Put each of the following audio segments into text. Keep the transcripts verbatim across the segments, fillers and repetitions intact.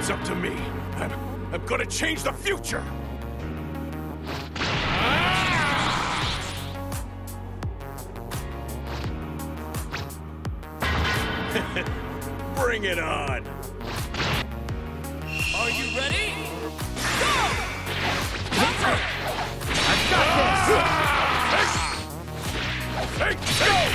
It's up to me. I'm, I'm gonna change the future! Bring it on! Are you ready? Go! I've got this! Take, take!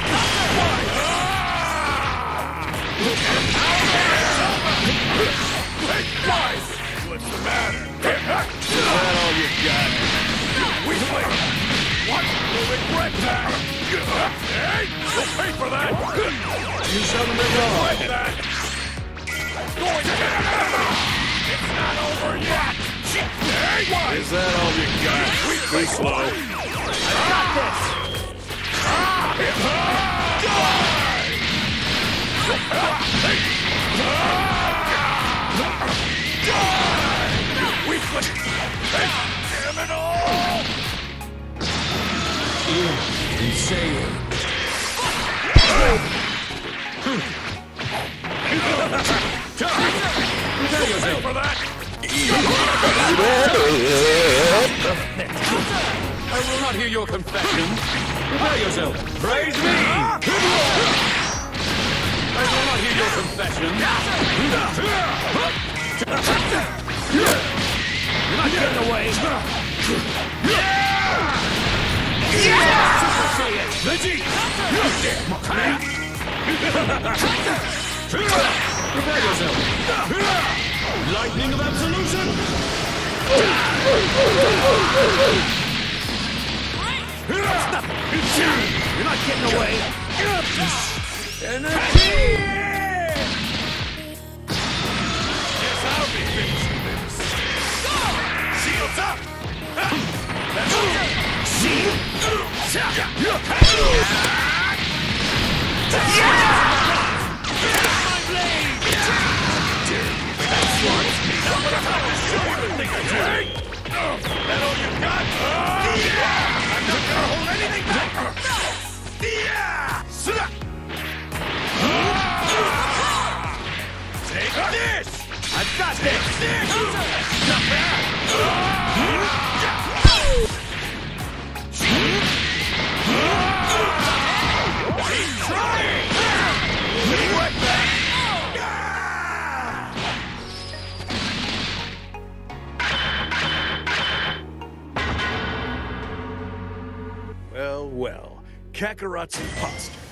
Take twice! What's the matter? Is that all you got? You weakling! What? You'll regret that! Hey! You'll pay for that! You shouldn't have done that! Going to get out! It's not over yet! Hey! Is that all you got? Too slow! I've got this! Weakling! Criminal! Insane. Prepare yourself for that! I will not hear your confession. Prepare yourself. Praise me! I will not hear your confession. You're not getting away. Super Saiyan. Prepare yourself. Lightning of Absolution. You're not getting away. Energy! Guess I'll be finishing this. Shields up! See? My blade! That's right! Now I'm gonna have to show you the thing I do! That all you got? I'm not gonna hold anything back! Take this! I've got this! This! Not bad! Keep trying! What the? Well, well. Kakarot's imposter.